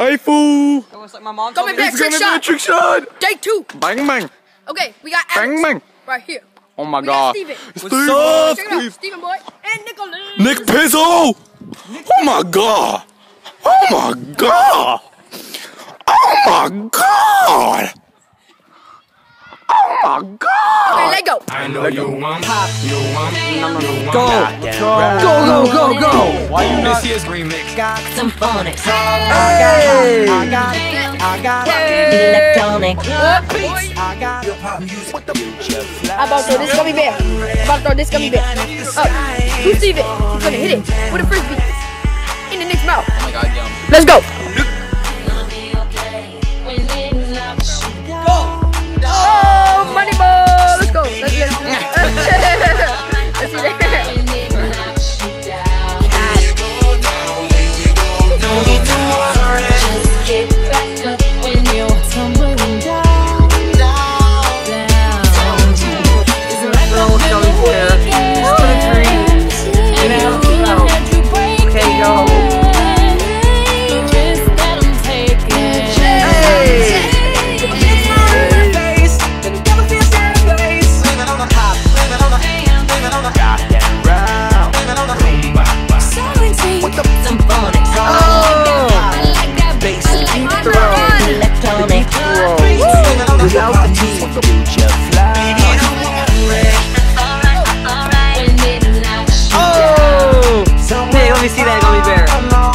Hey, fool! It was like my mom Gummy told me bear It's gonna be a trick shot! Day 2. Bang, bang! Okay, we got Bang, Alex bang! right here. Oh my We god. got Steven. Steve! Check it out, Steve! Steven boy and Nicholas. Nick Pizzo! Oh my god! Oh my god! Oh my god! Oh my god! Okay, let go. I know you want pop, you want Go, go. Why you not? This year's remix. Got some phonics. Hey! I got electronic. I'm about to throw this gummy bear. Up. Who's Steven? He's gonna hit it with a frisbee in the Nick's mouth. Oh my god, yum. Let's go. Oh, money ball. Let's go. Let's see that. Without the team, future fly. Oh! Hey, let me see that gummy bear.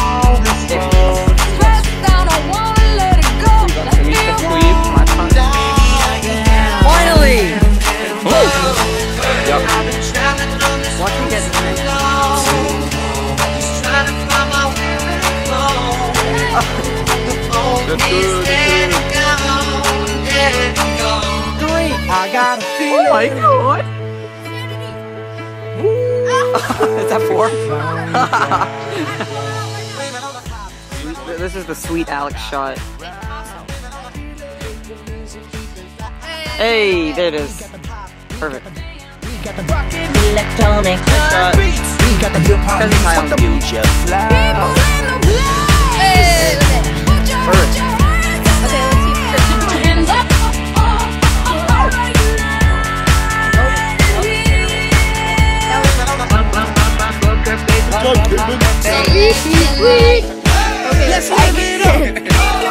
Finally! Yep. Watch me get I got a feeling. Oh my god! Is that 4? This is the sweet Alex shot. Hey, there it is. Perfect. Electronic. Shot. We got the hip hop Because it's high on the future fly. Hey, Perfect. okay, let's see. Hands up. Sweet. Okay, let's live it up.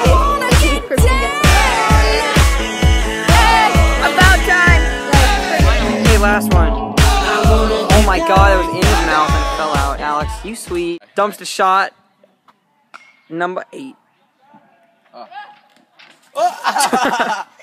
About time. Hey, last one. Oh my god, it was in his mouth and it fell out. Alex, you sweet. Dumpster shot. Number 8.